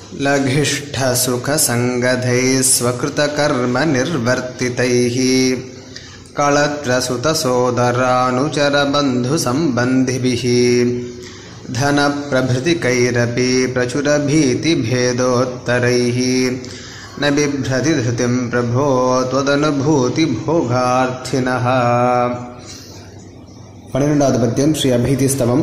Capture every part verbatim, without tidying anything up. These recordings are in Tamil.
लघिष्ठसुखसङ्गधैः स्वकृतकर्मनिर्वर्तितैः कलत्रसुतसोदरानुचरबन्धुसम्बन्धिभिः धनप्रभृतिकैरपि प्रचुरभीतिभेदोत्तरैः न बिभ्रति धृतिं प्रभो त्वदनुभूतिभोगार्थिनः। பன்னிரெண்டாவது பத்தியம் ஸ்ரீ அபீதிஸ்தவம்.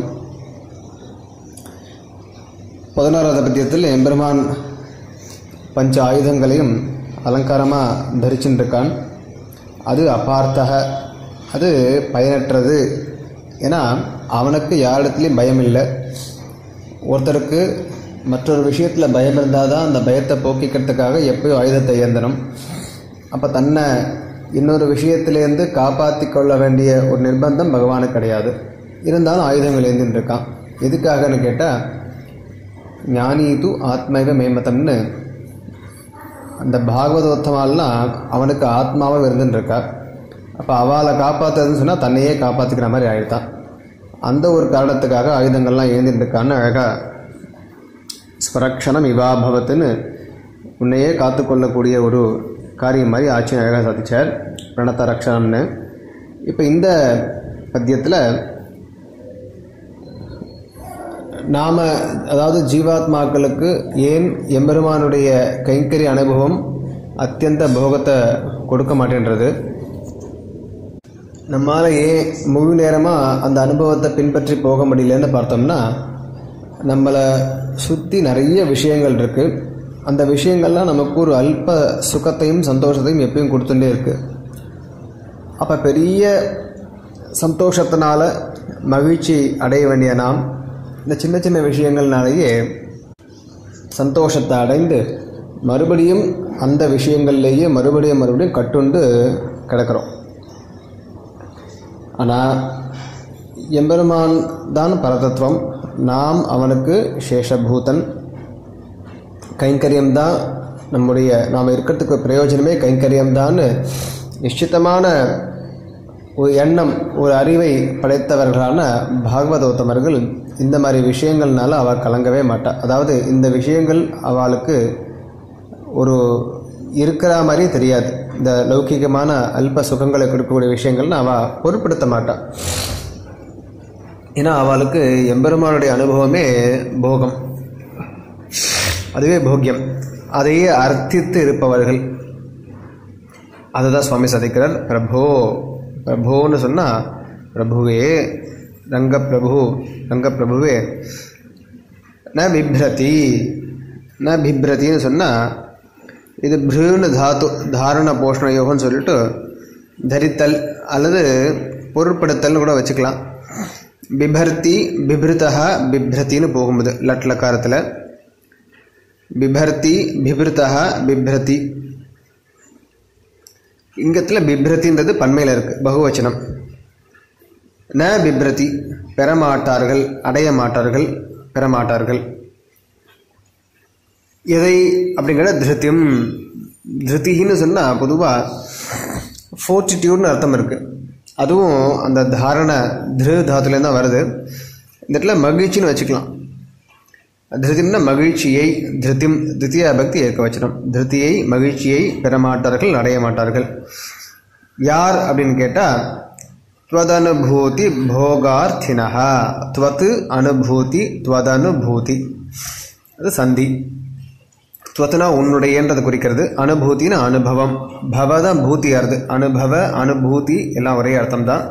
பதினாறாவது பத்தியத்தில் எம்பெருமான் பஞ்ச ஆயுதங்களையும் அலங்காரமாக தரிச்சுருக்கான். அது அபார்த்தக, அது பயனற்றது. ஏன்னா அவனுக்கு யாரிடத்துலையும் பயம் இல்லை. ஒருத்தருக்கு மற்றொரு விஷயத்தில் பயம் இருந்தால் தான் அந்த பயத்தை போக்கிக்கிறதுக்காக எப்போயும் ஆயுதத்தை ஏந்தணும். அப்போ தன்னை இன்னொரு விஷயத்திலேருந்து காப்பாற்றி கொள்ள வேண்டிய ஒரு நிர்பந்தம் பகவானுக்கு கிடையாது. இருந்தாலும் ஆயுதங்கள் ஏந்தின்னு இருக்கான். எதுக்காகன்னு கேட்டால், ஞானீது ஆத்மைவ மேமதம்னு அந்த பாகவதோத்தமாலாம் அவனுக்கு ஆத்மாவும் இருந்துன்னு இருக்கா. அப்போ அவளை காப்பாற்றுறதுன்னு சொன்னால் தன்னையே காப்பாற்றிக்கிற மாதிரி ஆயிடுதான். அந்த ஒரு காரணத்துக்காக ஆயுதங்கள்லாம் ஏந்தின்னு இருக்கான்னு அழகாக ஸ்வரக்ஷணம் இவாபவத்துன்னு உன்னையே காத்துக்கொள்ளக்கூடிய ஒரு காரியம் மாதிரி ஆட்சி அழகாக சாதிச்சார் பிரணத்த ரக்ஷணம்னு. இப்போ இந்த பத்தியத்தில் நாம், அதாவது ஜீவாத்மாக்களுக்கு ஏன் எம்பெருமானுடைய கைங்கரிய அனுபவம் அத்தியந்த போகத்தை கொடுக்க மாட்டேன்றது, நம்மால் ஏன் முழு நேரமாக அந்த அனுபவத்தை பின்பற்றி போக முடியலன்னு பார்த்தோம்னா, நம்மளை சுற்றி நிறைய விஷயங்கள் இருக்குது. அந்த விஷயங்கள்லாம் நமக்கு ஒரு அல்ப சுகத்தையும் சந்தோஷத்தையும் எப்பயும் கொடுத்துட்டே இருக்குது. அப்போ பெரிய சந்தோஷத்தினால மகிழ்ச்சி அடைய வேண்டிய நாம் இந்த சின்ன சின்ன விஷயங்கள்னாலேயே சந்தோஷத்தை அடைந்து மறுபடியும் அந்த விஷயங்கள்லேயே மறுபடியும் மறுபடியும் கட்டுண்டு கிடக்கிறோம். ஆனால் எம்பெருமான் தான் பரதத்துவம், நாம் அவனுக்கு சேஷபூதன். கைங்கரியம்தான் நம்முடைய, நாம் இருக்கிறதுக்கு பிரயோஜனமே கைங்கரியம்தான்னு நிச்சயமான ஒரு எண்ணம், ஒரு அறிவை படைத்தவர்களான பாகவதோத்தமர்கள் இந்த மாதிரி விஷயங்கள்னால அவள் கலங்கவே மாட்டாள். அதாவது இந்த விஷயங்கள் அவளுக்கு ஒரு இருக்கிற மாதிரி தெரியாது. இந்த லௌகிகமான அல்ப சுகங்களை கொடுக்கக்கூடிய விஷயங்கள்னு அவள் பொருட்படுத்த மாட்டாள். ஏன்னா அவளுக்கு எம்பெருமானுடைய அனுபவமே போகம், அதுவே போக்கியம். அதையே அர்த்தித்து இருப்பவர்கள். அதுதான் சுவாமி சாதிக்கிறார். பிரபோ, பிரபோன்னு சொன்னால் பிரபுவே, ரங்க பிரபு, ரங்க பிரபுவே. ந பிப்ரதி, ந பிப்ரத்தின்னு சொன்னால் இது பிருன்னு தாத்து, தாரண போஷண யோகம்னு சொல்லிட்டு தரித்தல் அல்லது பொருட்படுத்தல்னு கூட வச்சுக்கலாம். பிபர்த்தி, பிபிருத்தா, பிப்ரத்தின்னு போகும்போது லட்லக்காரத்தில் பிபர்த்தி, பிபிருத்தா, பிப்ரதி. இங்கத்தில் பிப்ரத்தின்றது பன்மையில் இருக்குது, பகுவச்சனம். ந பிப்ரதி, பெறமாட்டார்கள், அடைய மாட்டார்கள், பெறமாட்டார்கள். எதை அப்படிங்கிற திருத்தியம். திருத்தின்னு சொன்னால் பொதுவாக ஃபோர்ட்டிடியூட்னு அர்த்தம் இருக்குது. அதுவும் அந்த தாரண திரு தாத்துலேருந்து தான் வருது. இந்த இடத்துல மகிழ்ச்சின்னு வச்சுக்கலாம். திருத்தியம்னா மகிழ்ச்சியை, திருத்தியம் திருத்திய பக்தி ஏற்க வச்சிடும். திருத்தியை, மகிழ்ச்சியை பெறமாட்டார்கள், அடைய மாட்டார்கள். யார் அப்படின்னு கேட்டால், துவதனுபூதி போகார்த்தினஹா. துவத்து அனுபூதி, துவதனுபூதி அது சந்தி. துவத்துனா உன்னுடையன்றது குறிக்கிறது, அனுபூத்தின்னு அனுபவம். பவதான் பூத்தியாருது, அனுபவ அனுபூதி எல்லாம் ஒரே அர்த்தம் தான்.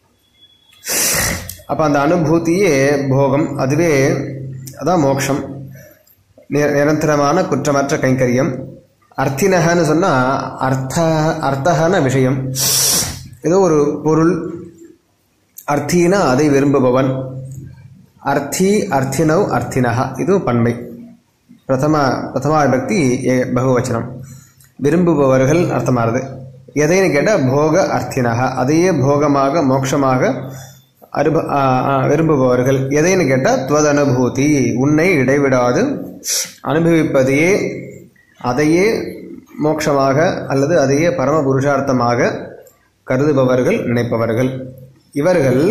அப்போ அந்த அனுபூதியே போகம், அதுவே அதான் மோட்சம், நிரந்தரமான குற்றமற்ற கைங்கரியம். அர்த்தினகன்னு சொன்னால் அர்த்த அர்த்தகன விஷயம், ஏதோ ஒரு பொருள். அர்த்தினா அதை விரும்புபவன். அர்த்தி, அர்த்தினவ், அர்த்தினஹா இதுவும் பன்மை. பிரதம பிரதமா விபக்தி பகுவச்சனம். விரும்புபவர்கள் அர்த்தமாகுது. எதைன்னு கேட்டால் போக அர்த்தினஹா, அதையே போகமாக மோட்சமாக அனுப விரும்புபவர்கள். எதைன்னு கேட்டால் துவதனுபூதி, உன்னை இடைவிடாது அனுபவிப்பதையே, அதையே மோட்சமாக அல்லது அதையே பரம புருஷார்த்தமாக கருதுபவர்கள், நினைப்பவர்கள். இவர்கள்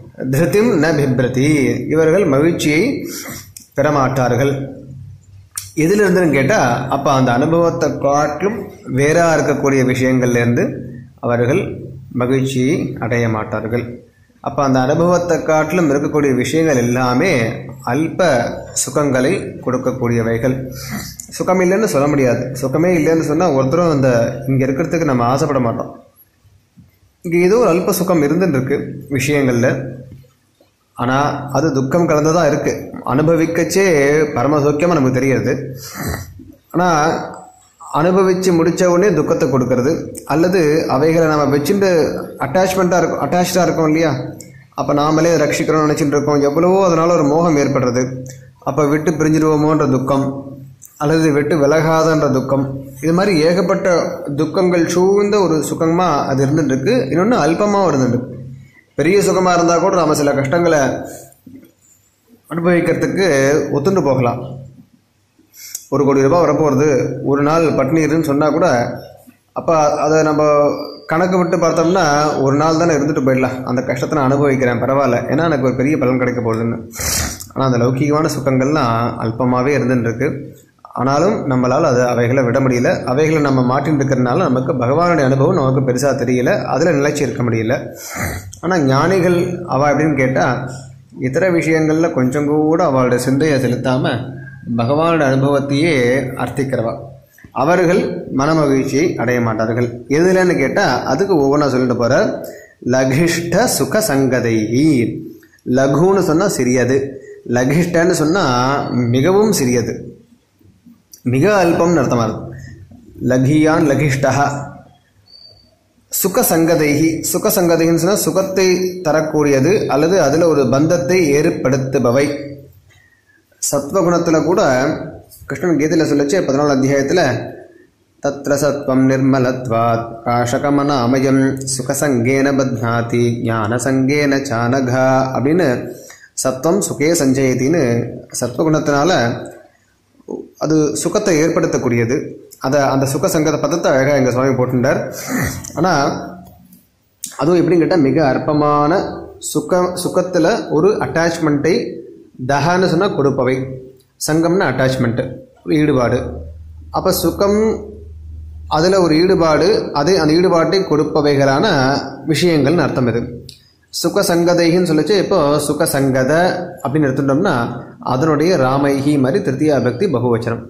திருத்திம் ந பிப்ரதி, இவர்கள் மகிழ்ச்சியை பெறமாட்டார்கள். எதில் இருந்துன்னு கேட்டால் அப்போ அந்த அனுபவத்தை காட்டிலும் வேறாக இருக்கக்கூடிய விஷயங்கள்லேருந்து அவர்கள் மகிழ்ச்சியை அடைய மாட்டார்கள். அப்போ அந்த அனுபவத்தை காட்டிலும் இருக்கக்கூடிய விஷயங்கள் எல்லாமே அல்ப சுகங்களை கொடுக்கக்கூடியவைகள். சுகம் இல்லைன்னு சொல்ல முடியாது. சுகமே இல்லைன்னு சொன்னால் ஒருத்தரும் அந்த இங்கே இருக்கிறதுக்கு நம்ம ஆசைப்பட மாட்டோம். இங்கே ஏதோ ஒரு அல்ப சுகம் இருந்துன்னு இருக்கு விஷயங்களில். ஆனால் அது துக்கம் கலந்துதான் இருக்குது. அனுபவிக்கச்சே பரமசோக்கியமாக நமக்கு தெரியாது. ஆனால் அனுபவித்து முடித்த உடனே துக்கத்தை கொடுக்கறது, அல்லது அவைகளை நம்ம வச்சுட்டு அட்டாச்மெண்ட்டாக இருக்கும் அட்டாச்சாக இருக்கோம் இல்லையா, அப்போ நாமளே ரட்சிக்கிறோம்னு நினச்சிட்டு இருக்கோம். எவ்வளவோ அதனால் ஒரு மோகம் ஏற்படுறது. அப்போ விட்டு பிரிஞ்சிடுவோமோன்ற துக்கம், அல்லது விட்டு விலகாதன்ற துக்கம், இது மாதிரி ஏகப்பட்ட துக்கங்கள் சூழ்ந்த ஒரு சுகமாக அது இருந்துட்டுருக்கு. இன்னொன்று அல்பமாகவும் இருந்துட்டு, பெரிய சுகமாக இருந்தால் கூட நம்ம சில கஷ்டங்களை அனுபவிக்கிறதுக்கு ஒத்துண்டு போகலாம். ஒரு கோடி ரூபாய் வரப்போகிறது, ஒரு நாள் பட்னிருன்னு சொன்னால் கூட அப்போ அதை நம்ம கணக்கு விட்டு பார்த்தோம்னா ஒரு நாள் தானே இருந்துட்டு போயிடலாம். அந்த கஷ்டத்தை நான் அனுபவிக்கிறேன், பரவாயில்ல, ஏன்னா எனக்கு ஒரு பெரிய பலன் கிடைக்க போகுதுன்னு. ஆனால் அந்த லௌகிகமான சுகங்கள்லாம் அல்பமாகவே இருந்துருக்கு. ஆனாலும் நம்மளால் அது அவைகளை விட முடியல. அவைகளை நம்ம மாட்டின்னு இருக்கிறதுனால நமக்கு பகவானுடைய அனுபவம் நமக்கு பெருசாக தெரியல, அதில் நிலைச்சி இருக்க முடியல. ஆனால் ஞானிகள் அவள் எப்படின்னு கேட்டால் இதர விஷயங்களில் கொஞ்சம் கூட அவளுடைய சிந்தையை செலுத்தாமல் பகவானுடைய அனுபவத்தையே அர்த்திக்கிறவா. அவர்கள் மனமகிழ்ச்சியை அடைய மாட்டார்கள். எதுலன்னு கேட்டால் அதுக்கு ஒவ்வொன்றா சொல்லிட்டு போகிற. லகிஷ்ட சுக சங்கதைஹி. லகுன்னு சொன்னால் சிறியது, லகிஷ்டன்னு சொன்னால் மிகவும் சிறியது, மிக அல்பம்னு அர்த்தமாக இருக்கும். லகியான் லகிஷ்டா. சுக சங்கதைஹி. சுக சங்கதைன்னு சொன்னால் சுகத்தை தரக்கூடியது அல்லது அதில் ஒரு பந்தத்தை ஏற்படுத்துபவை. சத்வகுணத்தில் கூட கிருஷ்ணன் கீதையில் சொல்லிச்சு பதினாலு அத்தியாயத்தில் தத்ர சத்வம் நிர்மலத்வாத் காஷகமன அமயம் சுகசங்கேன பத்னாதி ஞான சங்கேன சானகா அப்படின்னு சத்வம் சுகே சஞ்சயத்தின்னு சத்வகுணத்தினால அது சுகத்தை ஏற்படுத்தக்கூடியது. அதை அந்த சுக சங்கத பதத்தை அழகாக எங்கள் சுவாமி போட்டுட்டார். ஆனால் அதுவும் எப்படின்னு கேட்டால் மிக அற்பமான சுக சுகத்தில் ஒரு அட்டாச்மெண்ட்டை, தஹான்னு சொன்னால் கொடுப்பவை, சங்கம்னா அட்டாச்மெண்ட்டு, ஒரு ஈடுபாடு. அப்போ சுகம் அதில் ஒரு ஈடுபாடு, அது அந்த ஈடுபாட்டை கொடுப்பவைகளான விஷயங்கள்னு அர்த்தம். இது சுகசங்கதைன்னு சொல்லிச்சு. இப்போ சுகசங்கத அப்படின்னு எடுத்துட்டோம்னா அதனுடைய ராமைஹி மாதிரி திருத்தியா பக்தி பகுவச்சனம்.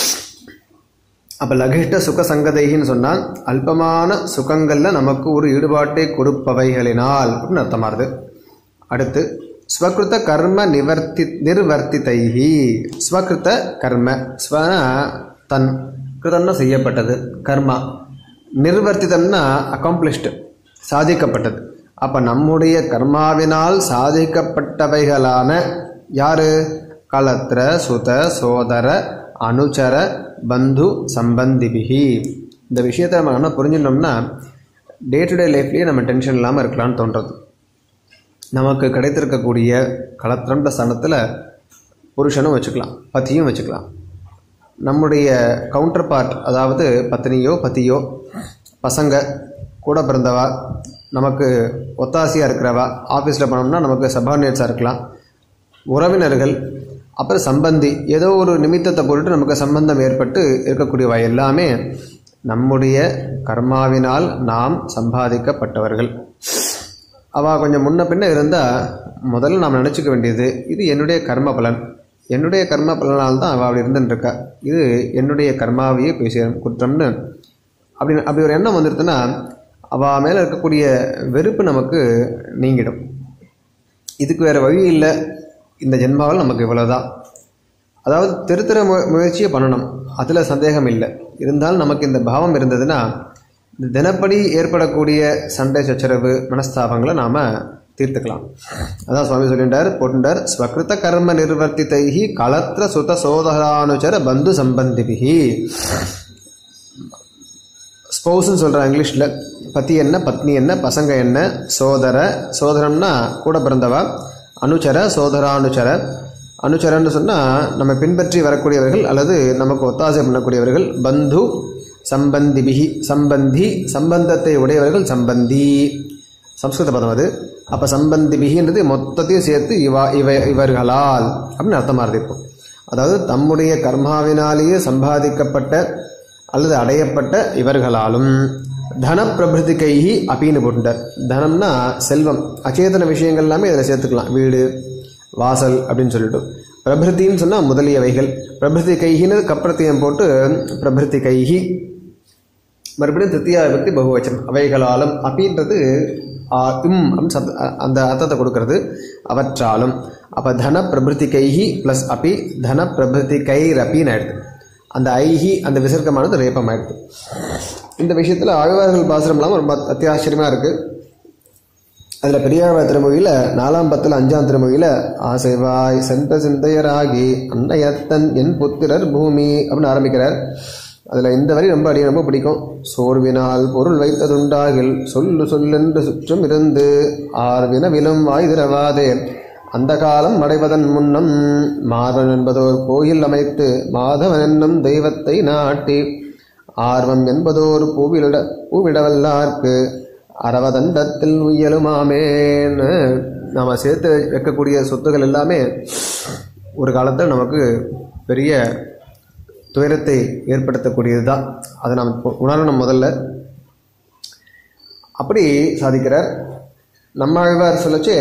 அப்போ லகிஷ்ட சுகசங்கதைன்னு சொன்னால் அல்பமான சுகங்களில் நமக்கு ஒரு ஈடுபாட்டை கொடுப்பவைகளினால் அப்படின்னு அர்த்தமாகுது. அடுத்து ஸ்வகிருத கர்ம நிவர்த்தி நிர்வர்த்திதைஹி. ஸ்வகிருத கர்ம, ஸ்வன தன், கிருதம்னா செய்யப்பட்டது, கர்மா, நிர்வர்த்திதம்னா அக்காம்ப்ளிஷ்டு, சாதிக்கப்பட்டது. அப்போ நம்முடைய கர்மாவினால் சாதிக்கப்பட்டவைகளான யாரு? கலத்திர சுத சோதர அனுச்சர பந்து சம்பந்திபிகி. இந்த விஷயத்தை நம்ம என்ன புரிஞ்சுட்டோம்னா டே டு டே லைஃப்லேயே நம்ம டென்ஷன் இல்லாமல் இருக்கலாம்னு தோன்றது. நமக்கு கிடைத்திருக்கக்கூடிய கலத்திரன்ற ஸ்தானத்தில் புருஷனும் வச்சுக்கலாம், பத்தியும் வச்சுக்கலாம். நம்முடைய கவுண்டர் பார்ட், அதாவது பத்னியோ பத்தியோ, பசங்க, கூட பிறந்தவா, நமக்கு ஒத்தாசியாக இருக்கிறவா, ஆஃபீஸில் போனோம்னா நமக்கு சபார்டினேட்ஸாக இருக்கலாம், உறவினர்கள், அப்புறம் சம்பந்தி, ஏதோ ஒரு நிமித்தத்தை போட்டுட்டு நமக்கு சம்பந்தம் ஏற்பட்டு இருக்கக்கூடியவா எல்லாமே நம்முடைய கர்மாவினால் நாம் சம்பாதிக்கப்பட்டவர்கள். அவள் கொஞ்சம் முன்ன பின்ன இருந்தால் முதல்ல நாம் நினச்சிக்க வேண்டியது, இது என்னுடைய கர்ம பலன், என்னுடைய கர்ம பலனால் தான் அவள் அப்படி இருந்துட்டுருக்கா, இது என்னுடைய கர்மாவையே பேச குற்றம்னு அப்படி அப்படி ஒரு எண்ணம் வந்துடுதுன்னா அவள் மேலே இருக்கக்கூடிய வெறுப்பு நமக்கு நீங்கிடும். இதுக்கு வேறு வழி இல்லை, இந்த ஜென்மாவில் நமக்கு இவ்வளோதான். அதாவது திருத்தர மு முயற்சியை பண்ணணும், அதில் சந்தேகம் இல்லை. இருந்தாலும் நமக்கு இந்த பாவம் இருந்ததுன்னா இந்த தினப்படி ஏற்படக்கூடிய சண்டை சச்சரவு மனஸ்தாபங்களை நாம் தீர்த்துக்கலாம். அதான் சுவாமி சொல்லிட்டார் போட்டுட்டார். ஸ்வகிருத கர்ம நிர்வர்த்திதைஹி கலத்திர சுத சோதரானுச்சர பந்து சம்பந்திபிஹி. ஸ்பௌஸ்ன்னு சொல்கிறான் இங்கிலீஷில். பத்தி என்ன, பத்னி என்ன, பசங்க என்ன, சோதர, சோதரம்னா கூட பிறந்தவா, அனுச்சர சோதரானுச்சர. அனுச்சரன்னு சொன்னால் நம்ம பின்பற்றி வரக்கூடியவர்கள் அல்லது நமக்கு ஒத்தாசை பண்ணக்கூடியவர்கள். பந்து சம்பந்திபிஹி, சம்பந்தி சம்பந்தத்தை உடையவர்கள், சம்பந்தி சம்ஸ்கிருத பதம் அது. அப்போ சம்பந்திபிகின்றது மொத்தத்தையும் சேர்த்து இவா இவ இவர்களால் அப்படின்னு அர்த்தமாக இருக்கும். அதாவது தம்முடைய கர்மாவினாலேயே சம்பாதிக்கப்பட்ட அல்லது அடையப்பட்ட இவர்களாலும் தன பிரபிருதிகைஹி அப்படின்னு போட்டுட்டார். தனம்னா செல்வம், அச்சேதன விஷயங்கள் எல்லாமே இதில் சேர்த்துக்கலாம், வீடு வாசல் அப்படின்னு சொல்லிட்டு. பிரபிருத்தின்னு சொன்னால் முதலியவைகள், பிரபிருதி கைகின்னு கப்பிரத்தியம் போட்டு பிரபிருத்தி கைகி, மறுபடியும் திருத்தியா விபக்தி பகுவச்சனம், அவைகளாலும் அப்படின்றது இம் அந்த அர்த்தத்தை கொடுக்கறது, அவற்றாலும். அப்போ தன பிரபிருத்தி கைகி ப்ளஸ் அப்பி தன பிரபிருத்தி கைர் அப்பின்னு ஆயிடுது. அந்த ஐஹி அந்த விசர்க்கமானது ரேப்பம் ஆயிடுது. இந்த விஷயத்தில் ஆழ்வார்கள் பாசுரம்லாம் ரொம்ப அத்தியாச்சரியமாக இருக்குது. அதில் பெரியாழ்வார் திருமொழியில் நாலாம் பத்தில் அஞ்சாம் திருமொழியில் ஆசைவாய் சென்ற சிந்தையராகி அன்னையத்தன் என் புத்திரர் பூமி அப்படின்னு ஆரம்பிக்கிறார். அதில் இந்த வரி ரொம்ப அடி ரொம்ப பிடிக்கும். சோர்வினால் பொருள் வைத்ததுண்டாகில் சொல்லு சொல்லென்று சுற்றும் இருந்து ஆர்வினவிலும் வாய் திரவாதே அந்த காலம் அடைவதன் முன்னம் மாதவன் என்பதோர் கோயில் அமைத்து மாதவன் என்னும் தெய்வத்தை நாட்டி ஆர்வம் என்பதோர் பூவிட பூவிடவல்லார்க்கு அரவதண்டத்தில் உயலுமாமேன்னு நாம் சேர்த்து வைக்கக்கூடிய சொத்துக்கள் எல்லாமே ஒரு காலத்தில் நமக்கு பெரிய துயரத்தை ஏற்படுத்தக்கூடியது தான். அதை நாம் உணரணும் முதல்ல. அப்படி சாதிக்கிறார். நம்மாழ்வார் சொல்லச்சு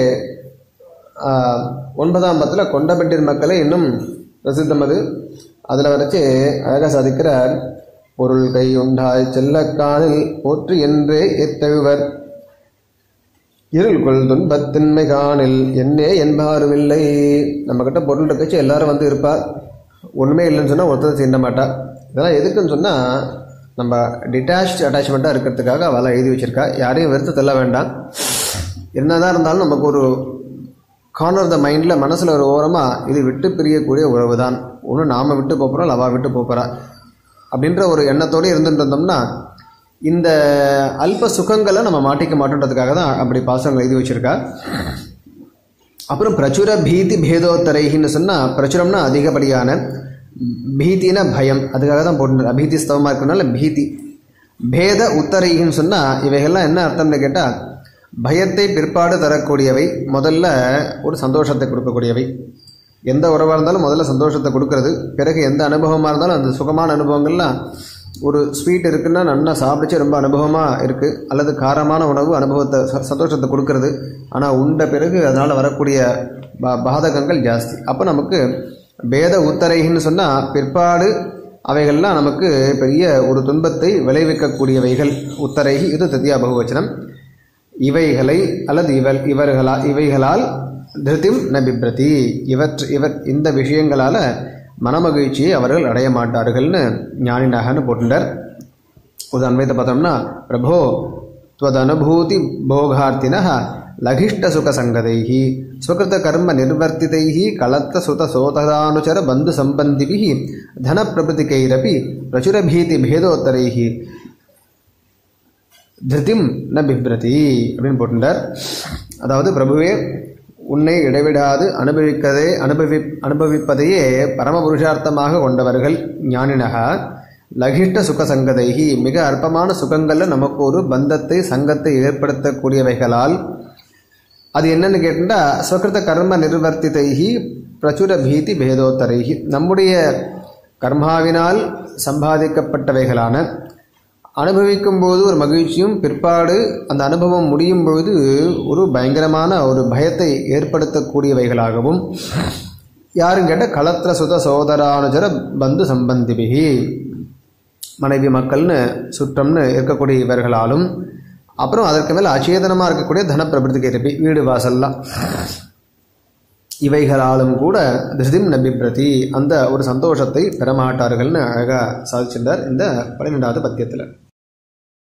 ஒன்பதாம் பத்தில் கொண்டபெட்டிர் மக்களை இன்னும் பிரசித்தம் அது. அதில் வரைச்சு அழகாக சாதிக்கிறார். பொருள் கை உண்டாய் செல்லக்கானில் போற்று என்றே எத்தழுவர் இருள் கொள் துன்பத்தின்மை காணில் என்னே என்பாருமில்லை. நம்மக்கிட்ட பொருள் இருக்கச்சு எல்லாரும் வந்து இருப்பார், ஒன்றுமே இல்லைன்னு சொன்னால் ஒருத்தர் தீண்ட மாட்டா. இதெல்லாம் எதுக்குன்னு சொன்னால் நம்ம டிட்டாச்ட் அட்டாச்மெண்ட்டாக இருக்கிறதுக்காக அவெல்லாம் எழுதி வச்சுருக்கா. யாரையும் வெறுத்து தள்ள வேண்டாம். என்னதான் இருந்தாலும் நமக்கு ஒரு கார்னர் த மைண்டில் மனசில் ஒரு ஓரமாக இது விட்டு பிரியக்கூடிய உறவு தான், ஒன்று நாம் விட்டு போகிறோம் இல்லை அவள் விட்டு போகிறா அப்படின்ற ஒரு எண்ணத்தோடு இருந்துட்டு இருந்தோம்னா இந்த அல்ப சுகங்களை நம்ம மாட்டிக்க மாட்டோன்றதுக்காக தான் அப்படி பாசங்கள் எழுதி வச்சுருக்கா. அப்புறம் பிரச்சுர பீதி பேதோத்தரைன்னு சொன்னால் பிரச்சுரம்னா அதிகப்படியான, பீதினா பயம், அதுக்காக தான் போட்டு அபீதி ஸ்தவமாக இருக்கனால பீதி. பேத உத்தரைன்னு சொன்னால் இவைகள்லாம் என்ன அர்த்தம்னு கேட்டால் பயத்தை பிற்பாடு தரக்கூடியவை, முதல்ல ஒரு சந்தோஷத்தை கொடுக்கக்கூடியவை. எந்த உறவாக இருந்தாலும் முதல்ல சந்தோஷத்தை கொடுக்கறது, பிறகு எந்த அனுபவமாக இருந்தாலும் அந்த சுகமான அனுபவங்கள்லாம் ஒரு ஸ்வீட் இருக்குன்னா நல்லா சாப்பிடுச்சு ரொம்ப அனுபவமாக இருக்குது, அல்லது காரமான உணவு அனுபவத்தை சந்தோஷத்தை கொடுக்கறது. ஆனால் உண்ட பிறகு அதனால் வரக்கூடிய பா பாதகங்கள் ஜாஸ்தி. அப்போ நமக்கு பேத உத்தரைன்னு சொன்னால் பிற்பாடு அவைகள்லாம் நமக்கு பெரிய ஒரு துன்பத்தை விளைவிக்கக்கூடியவைகள். உத்தரைகி இது தத்தியா பகுவச்சனம். இவைகளை அல்லது இவள் இவர்களா இவைகளால் திருத்திம் ந பிப்ரதி, இவற்று இவர் இந்த விஷயங்களால் மனமகிழ்ச்சியை அவர்கள் அடைய மாட்டார்கள்னு ஞானினகன்னு போட்டுட்டார். ஒரு அன்வைத்தை பார்த்தோம்னா பிரபோ त्वदनुभूति भोगार्थिनः लघिष्टसुखसङ्गतैः स्वकृतकर्मनिर्वर्तितैः कलत्तसुतसोतदानुचर बन्धुसम्बन्धिभिः धनप्रभृतिकैरपि प्रचुरभीतिभेदोत्तरैः திருத்திம் ந பிப்ரதி அப்படின்னு போட்டுட்டார். அதாவது பிரபுவே உன்னை இடைவிடாது அனுபவிக்கதே அனுபவி அனுபவிப்பதையே பரமபுருஷார்த்தமாக கொண்டவர்கள் ஞானினக. லகிஷ்ட சுக சங்கதைகி மிக அற்பமான சுகங்களில் நமக்கு ஒரு பந்தத்தை சங்கத்தை ஏற்படுத்தக்கூடியவைகளால் அது என்னன்னு கேட்டுட்டா ஸ்வகிருத கர்ம நிர்வர்த்திதைகி பிரச்சுர பீதி பேதோத்தரைகி நம்முடைய கர்மாவினால் சம்பாதிக்கப்பட்டவைகளான அனுபவிக்கும் போது ஒரு மகிழ்ச்சியும் பிற்பாடு அந்த அனுபவம் முடியும் பொழுது ஒரு பயங்கரமான ஒரு பயத்தை ஏற்படுத்தக்கூடியவைகளாகவும் யாரும் கேட்ட களத்திர சுத சோதரானுஜர பந்து சம்பந்திபிகி மனைவி மக்கள்னு சுற்றம்னு இருக்கக்கூடிய இவர்களாலும் அப்புறம் அதற்கு மேலே அச்சேதனமாக இருக்கக்கூடிய தனப்பிரபிருத்திக்கு இருப்பி வீடு வாசல்லாம் இவைகளாலும் கூட திருதிம் நபிப்ரதி அந்த ஒரு சந்தோஷத்தை பெறமாட்டார்கள்னு அழகாக சாதிச்சிருந்தார் இந்த பன்னிரெண்டாவது பத்தியத்தில்.